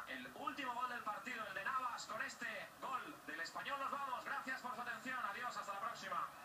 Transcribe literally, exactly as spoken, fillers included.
el último gol del partido, el de Navas. Con este gol del Español nos vamos. Gracias por su atención. Adiós, hasta la próxima.